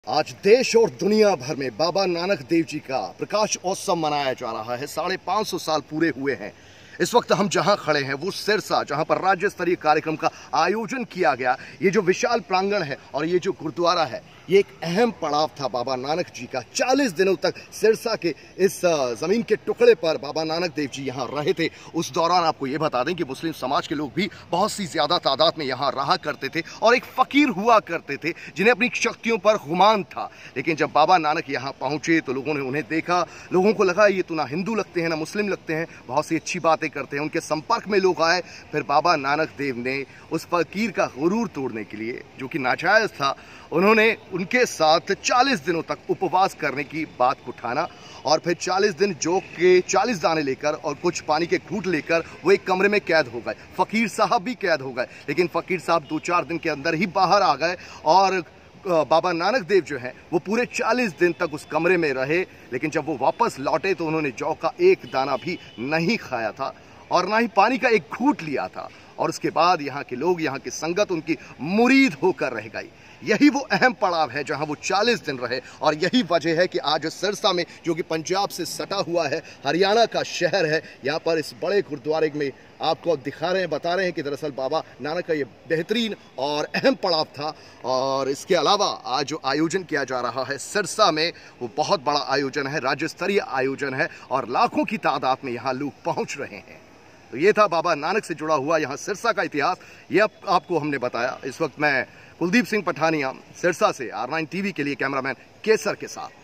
आज देश और दुनिया भर में बाबा नानक देव जी का प्रकाश उत्सव मनाया जा रहा है। 550 साल पूरे हुए हैं। इस वक्त हम जहां खड़े हैं वो सिरसा, जहां पर राज्य स्तरीय कार्यक्रम का आयोजन किया गया। ये जो विशाल प्रांगण है और ये जो गुरुद्वारा है, ये एक अहम पड़ाव था बाबा नानक जी का। 40 दिनों तक सिरसा के इस जमीन के टुकड़े पर बाबा नानक देव जी यहाँ रहे थे। उस दौरान आपको ये बता दें कि मुस्लिम समाज के लोग भी बहुत सी ज्यादा तादाद में यहाँ रहा करते थे और एक फकीर हुआ करते थे जिन्हें अपनी शक्तियों पर गुमान था। लेकिन जब बाबा नानक यहाँ पहुंचे तो लोगों ने उन्हें देखा। लोगों को लगा ये तो ना हिंदू लगते हैं ना मुस्लिम लगते हैं, बहुत सी अच्छी बातें करते हैं। उनके संपर्क में लोग आए। फिर बाबा नानक देव ने उस फकीर का गुरूर तोड़ने के लिए, जो कि नाजायज था, उन्होंने उनके साथ 40 दिनों तक उपवास करने की बात को ठाना और फिर 40 दिन जौ के 40 दाने लेकर और कुछ पानी के घूंट लेकर वो एक कमरे में कैद हो गए। फकीर साहब भी कैद हो गए, लेकिन फकीर साहब 2-4 दिन के अंदर ही बाहर आ गए और बाबा नानक देव जो है वो पूरे 40 दिन तक उस कमरे में रहे। लेकिन जब वो वापस लौटे तो उन्होंने जौ का एक दाना भी नहीं खाया था और ना ही पानी का एक घूंट लिया था। और उसके बाद यहाँ के लोग, यहाँ की संगत उनकी मुरीद होकर रह गई। यही वो अहम पड़ाव है जहाँ वो 40 दिन रहे और यही वजह है कि आज सिरसा में, जो कि पंजाब से सटा हुआ है, हरियाणा का शहर है, यहाँ पर इस बड़े गुरुद्वारे में आपको दिखा रहे हैं, बता रहे हैं कि दरअसल बाबा नानक का ये बेहतरीन और अहम पड़ाव था। और इसके अलावा आज जो आयोजन किया जा रहा है सिरसा में, वो बहुत बड़ा आयोजन है, राज्य स्तरीय आयोजन है और लाखों की तादाद में यहाँ लोग पहुँच रहे हैं। तो ये था बाबा नानक से जुड़ा हुआ यहाँ सिरसा का इतिहास। ये आपको हमने बताया। इस वक्त मैं कुलदीप सिंह पठानिया सिरसा से R9 TV के लिए कैमरामैन केसर के साथ।